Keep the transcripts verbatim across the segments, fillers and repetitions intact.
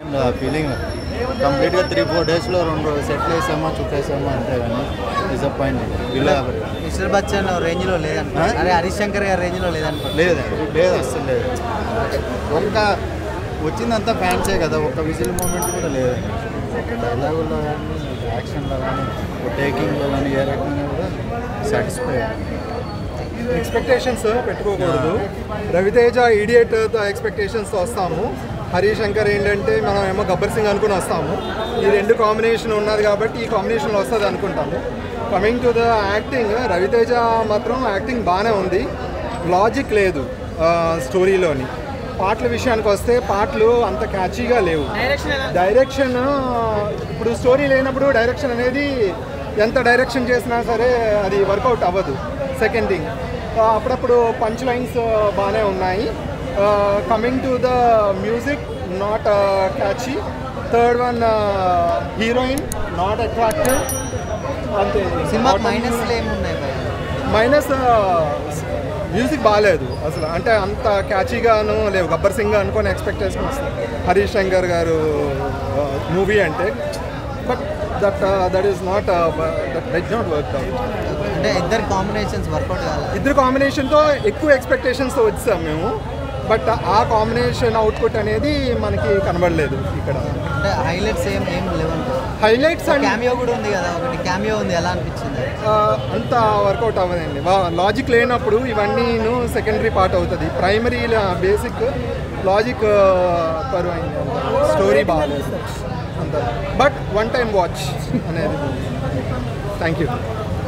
Feeling కంప్లీట్గా three four డేస్లో రెండు సెట్లు వేసామా చుట్టేసామా అంతే కానీ డిసప్పాయింట్ బిలో యాభై. మిస్టర్ బచ్చన్ రేంజ్లో లేదంట, అదే హరీష్ శంకర్ గారి రేంజ్లో లేదంట. లేదు లేదు అస్సలు లేదు. ఒక్క వచ్చిందంతా ఫ్యాన్సే కదా, ఒక్క విజిల్ మూమెంట్ కూడా లేదండి. ఒక డైలాగుల్లో కానీ యాక్షన్లో కానీ టేకింగ్లో కానీ ఏ రకంగా కూడా సాటిస్ఫై. ఎక్స్పెక్టేషన్స్ పెట్టుకోకూడదు. రవితేజ ఈడియట్తో ఎక్స్పెక్టేషన్స్తో వస్తాము. హరీష్ శంకర్ ఏంటంటే మనం ఏమో గబ్బర్ సింగ్ అనుకుని వస్తాము. ఈ రెండు కాంబినేషన్ ఉన్నది కాబట్టి ఈ కాంబినేషన్లో వస్తుంది అనుకుంటాము. Coming to the acting, Raviteja మాత్రం యాక్టింగ్ బాగానే ఉంది. లాజిక్ లేదు స్టోరీలోని. పాటల విషయానికి వస్తే పాటలు అంత క్యాచీగా లేవు. డైరెక్షన్ ఇప్పుడు స్టోరీ లేనప్పుడు డైరెక్షన్ అనేది ఎంత డైరెక్షన్ చేసినా సరే అది వర్కౌట్ అవ్వదు. సెకండ్ థింగ్, అప్పుడప్పుడు పంచ్ లైన్స్ బాగానే ఉన్నాయి. Coming to the music not catchy. Third one, heroine not attractive. అంతే. సినిమా మైనస్లు ఏమున్నాయి? మైనస్ మ్యూజిక్ బాగాలేదు అసలు, అంటే అంత క్యాచీగాను లేవు. గబ్బర్ సింగ్ అనుకొని ఎక్స్పెక్ట్ చేసుకుని వస్తాం హరీష్ శంకర్ గారు మూవీ అంటే. But that that is not that does not work out. అంటే ఇద్దరు కాంబినేషన్స్ వర్కౌట్ కావాలి. ఇద్దరు కాంబినేషన్తో ఎక్కువ ఎక్స్పెక్టేషన్స్తో వచ్చాం మేము. బట్ ఆ కాంబినేషన్ అవుట్పుట్ అనేది మనకి కనబడలేదు ఇక్కడ. అంటే హైలైట్స్ ఏం ఏం లేవంటే. హైలైట్స్ అండ్ క్యామియో కూడా ఉంది కదా, ఒకటి క్యామియో ఉంది, ఎలా అనిపించింది? అంత వర్కౌట్ అవ్వదండి. లాజిక్ లేనప్పుడు ఇవన్నీ సెకండరీ పార్ట్ అవుతుంది. ప్రైమరీ బేసిక్ లాజిక్ పరువైంది. స్టోరీ బాగాలేదు అంత. బట్ వన్ టైం వాచ్ అనేది. Thank you.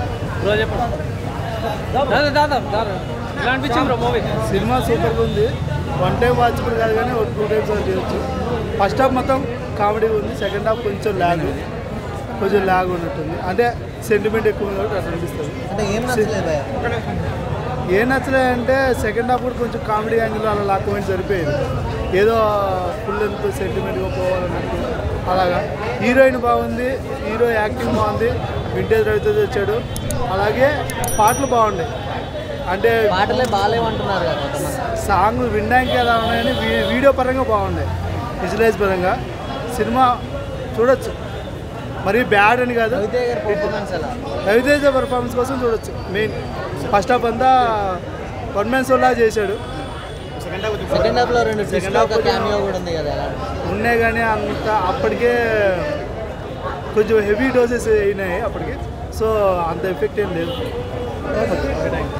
సినిమా సూపర్గా ఉంది. వన్ టైం వాచ్ కూడా కాదు కానీ ఒక టూ టైమ్స్ వాచ్ చేయొచ్చు. ఫస్ట్ హాఫ్ మొత్తం కామెడీ ఉంది, సెకండ్ హాఫ్ కొంచెం ల్యాగ్ కొంచెం ల్యాగ్ ఉన్నట్టుంది. అంటే సెంటిమెంట్ ఎక్కువ ఉంది కాబట్టి అట్లా అనిపిస్తుంది. అంటే ఏం నచ్చలేదు? ఏం నచ్చలేదంటే సెకండ్ హాఫ్ కూడా కొంచెం కామెడీ యాంగిల్ అలా లాక్కొని సరిపోయేది. ఏదో ఫుల్ ఎంత సెంటిమెంట్గా పోవాలన్నట్టు అలాగా. హీరోయిన్ బాగుంది, హీరో యాక్టింగ్ బాగుంది, వింటేజ్ రవితేజ వచ్చాడు. అలాగే పాటలు బాగున్నాయి. అంటే పాటలే బాగాలేమంటున్నారు కదా, సాంగ్లు వినడానికి ఎలా ఉన్నాయని వీడియో పరంగా బాగున్నాయి, విజువలైజ్ పరంగా. సినిమా చూడొచ్చు, మరి బ్యాడ్ అని కాదు. రవితేజ పర్ఫార్మెన్స్ కోసం చూడొచ్చు. మెయిన్ ఫస్ట్ హాఫ్ అంతా వన్ మ్యాన్ షోలా చేశాడు. సెకండ్ హాఫ్లో రెండు సెకండ్ హాఫ్ క్యామియో కూడా ఉంది కదా, ఉన్నాయి కానీ అంత అప్పటికే కొంచెం హెవీ డోసెస్ అయినాయి అప్పటికి. సో అంత ఎఫెక్ట్ ఏం లేదు.